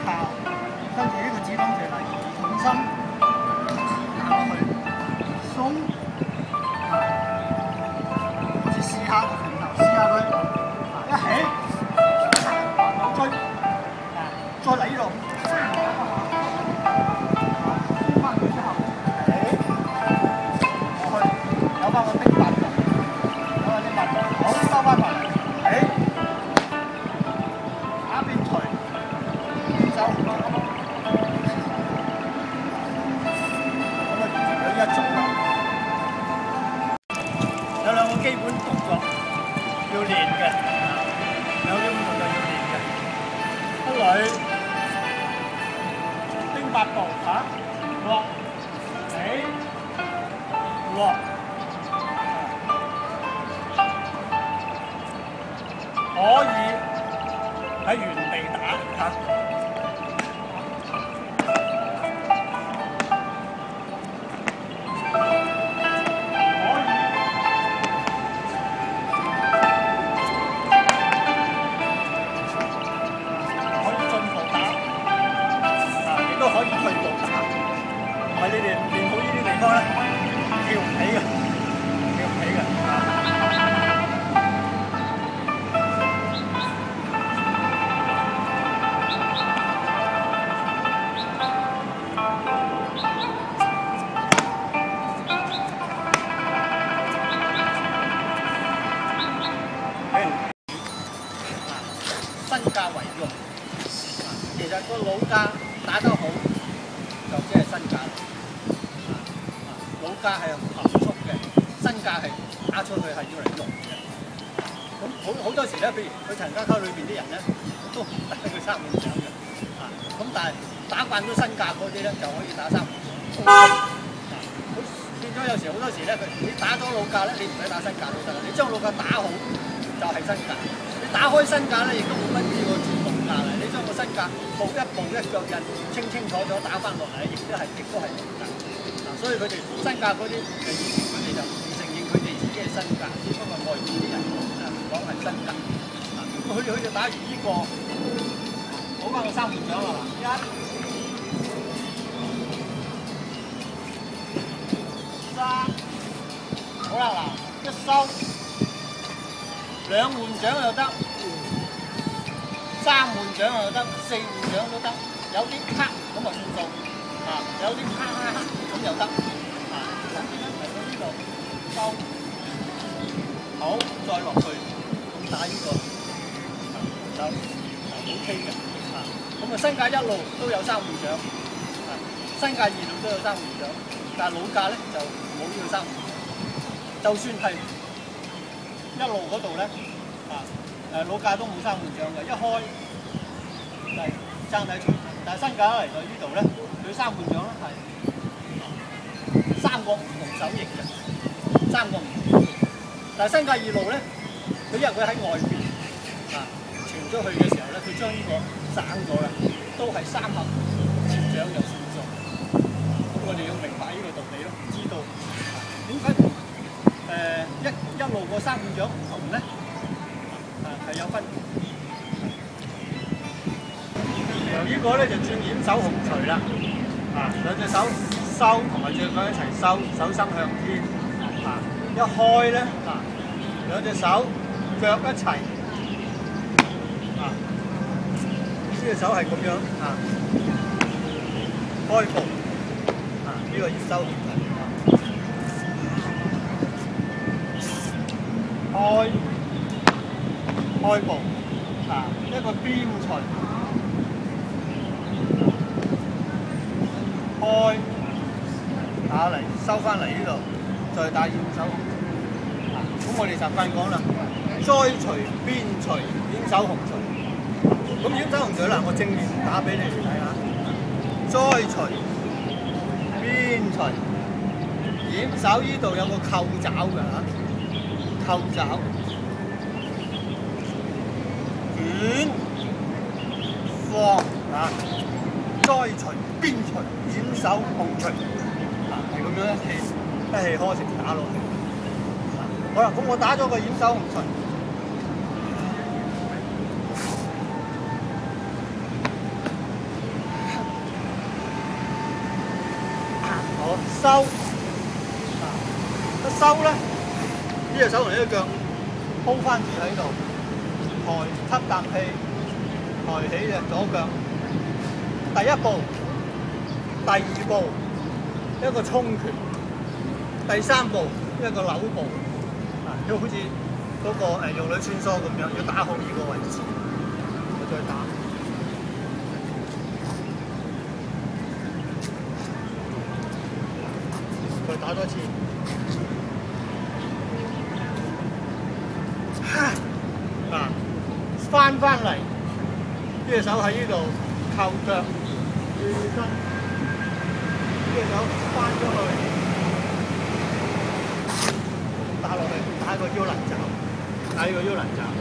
靠，跟住呢個指導就嚟重心打落去，鬆，好似試下個拳頭，試下佢，一起，追，再嚟呢度，鬆翻佢之後，起，落去，有翻個丁八度，有翻丁八度，好收翻埋，起。 有兩個基本動作要練嘅，有基本動作要練嘅。一女丁八步嚇，落起落，可以喺原地打嚇。 你哋練好呢啲地方咧，跳唔起嘅，跳唔起嘅。身價為用，其實個腦價打得好，就即係身價。 腦價係含蓄嘅，身價係打出去係要嚟用嘅。咁好多時咧，譬如佢陳家溝裏邊啲人咧，都唔打佢三門獎嘅。咁但係打慣咗身價嗰啲咧，就可以打三門獎。變咗有時好多時咧，你打咗腦價咧，你唔使打身價都得啦。你將腦價打好就係身價。你打開身價咧，亦都冇乜呢個主動價啦。你將個身價步一步一腳印，清清楚楚打翻落嚟，亦都係腦價。 所以佢哋身價嗰啲以前佢哋就唔承認佢哋自己係身價，只不過外邊啲人講係身價。佢就打完呢個，攞翻個三門獎啦嗱，一、三，好啦嗱，一收，兩門獎又得，三門獎又得，四門獎都得，有啲黑咁啊算數。 有啲黑咁又得，咁嚟到呢度收，好，再落去咁打呢個就 OK 嘅，咁身價一路都有三門獎，身價二路都有三門獎，但係腦價咧就冇呢個三門獎，就算係一路嗰度咧，腦價都冇三門獎嘅，一開就係爭底除，但係身價嚟到呢度咧。 佢三門獎咧係三個唔同手型嘅，三個唔同。但係新界二路咧，佢因為佢喺外邊傳出去嘅時候咧，佢將呢個省咗啦，都係三合接獎又算數。咁我哋要明白呢個道理咯，知道點解一路個三門獎唔同咧？係有分別。呢個咧就轉掩手紅錘啦。 兩隻手收同埋隻腳一齊收，手心向天。一開咧，兩隻手腳一齊。呢隻手係咁樣開步。呢個要收紅錘。開步。一個邊錘。 開打嚟收翻嚟呢度，再打掩手紅錘。咁我哋習慣講啦，栽錘、邊錘、掩手紅錘。咁掩手紅錘啦，我正面打俾你哋睇下。栽錘、邊錘、掩手呢度有個扣爪嘅嚇，扣爪。捲放栽錘、邊錘、掩手紅錘，係咁樣一氣呵成打落去。好啦，咁我打咗個掩手紅錘， 收，一收咧，呢隻手同呢隻腳鋪翻住喺度，抬吸啖氣，抬起隻左腳。第一步，第二步一個衝拳，第三步一個扭步，要好似嗰個玉女穿梭咁樣，要打好呢個位置，我再打。再打多次，翻嚟，呢隻手喺呢度扣腳，轉身，呢隻手翻咗去，打落去，打個腰輪爪，打呢個腰輪爪。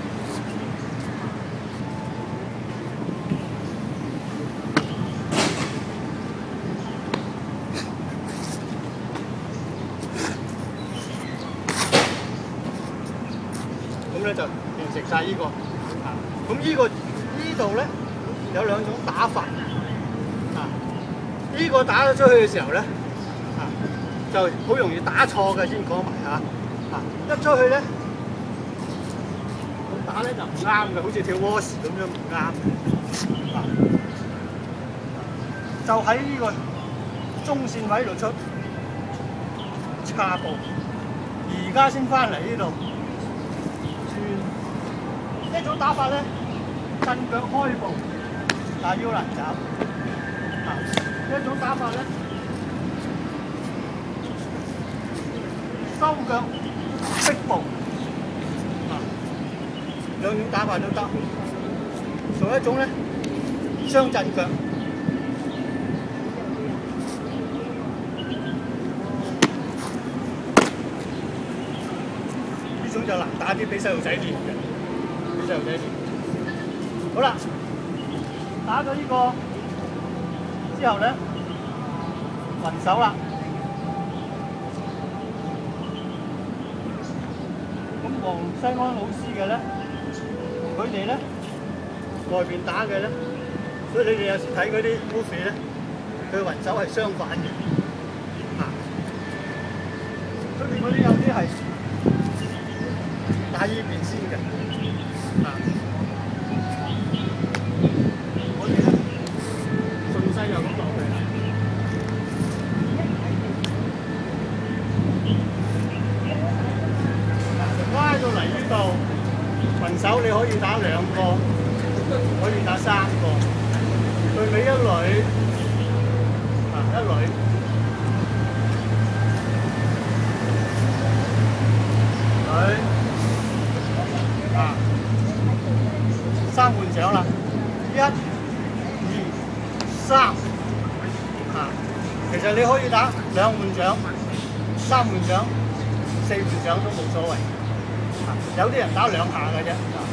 咁咧就完成晒呢個。咁呢度咧有兩種打法。呢個打咗出去嘅時候咧，就好容易打錯嘅，先講埋嚇。一出去咧，咁打咧就唔啱嘅，好似跳窩時咁樣唔啱。就喺呢個中線位度出叉步，而家先翻嚟呢度。呢種打法咧，震腳開步，打腰輪爪。呢一種打法咧，收腳逼步。兩種打法都得。仲有一種咧，雙震腳。呢種就難打啲，俾細路仔練嘅。細路仔練。好啦，打咗呢個之後咧，雲手啦。咁黃西安老師嘅咧，同佢哋咧外邊打嘅咧，所以你哋有時睇嗰啲 movie 咧，佢雲手係相反嘅。出邊嗰啲有啲係打呢邊先嘅。我哋咧順勢又咁落去啦。拉到嚟呢度，雲手你可以打兩個，可以打三個，最尾一捋，一捋。三換掌啦，一、二、三，其實你可以打兩換掌、三換掌、四換掌都冇所謂。有啲人打兩下嘅啫，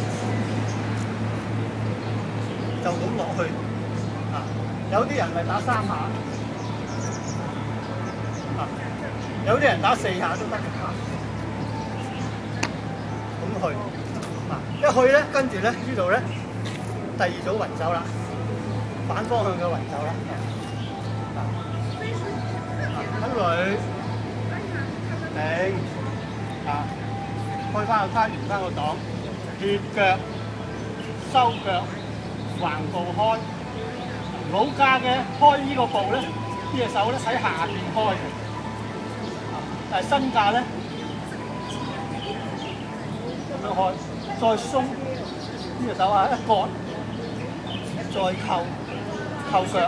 就咁落去。有啲人咪打三下，有啲人打四下都得。咁去。一去咧，跟住咧呢度咧，第二組雲手啦，反方向嘅雲手啦。一捋，頂，開翻個卡，完翻個檔，撇腳，收腳，橫步開。老架嘅開呢個步咧，呢隻手咧喺下邊開嘅，但係新架咧咁樣開。再鬆呢隻手一割，再扣腳。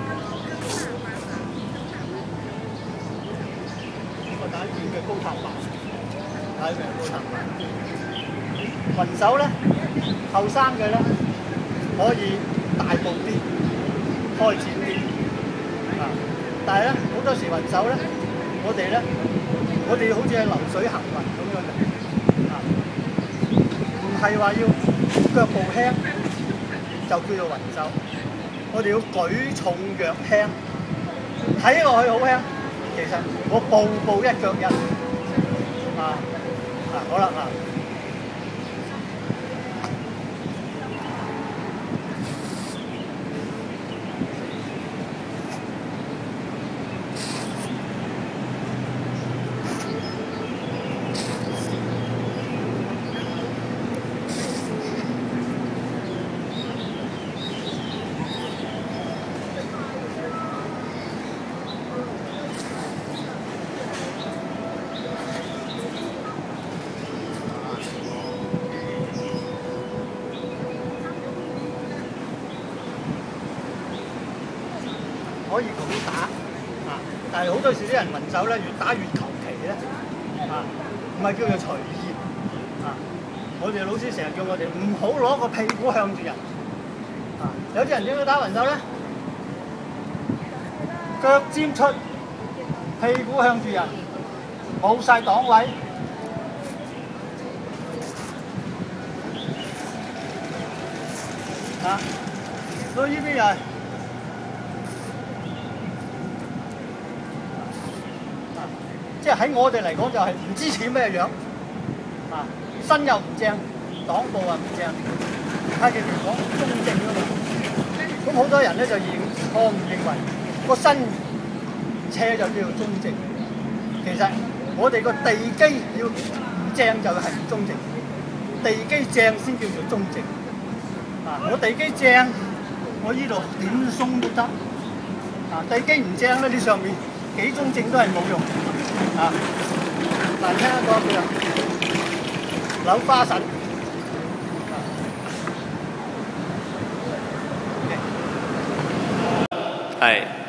我打呢邊嘅高塔板，打呢邊嘅高塔板。雲手咧，後生嘅咧可以大步啲，開展啲。但係咧好多時雲手咧，我哋好似係流水行雲咁樣嘅。係話要腳步輕就叫做雲手，我哋要舉重腳輕，睇落去好輕，其實我步步一腳印。好啦可以咁打啊，但係好多時啲人雲手咧越打越求其咧啊，唔係叫做隨意啊。我哋老師成日叫我哋唔好攞個屁股向住人啊。有啲人點樣打雲手咧？腳尖出，屁股向住人，冇晒檔位。啊，到呢邊又係。即係喺我哋嚟講就係唔知似咩樣，啊身又唔正，黨部又唔正，太極拳講中正㗎嘛。咁好多人咧就錯誤認為個身斜就叫做中正，其實我哋個地基要唔正就係唔中正，地基正先叫做中正。啊，我地基正，我呢度點鬆都得。啊，地基唔正咧，你上面幾中正都係冇用。啊，難聽一個叫扭花神。 係。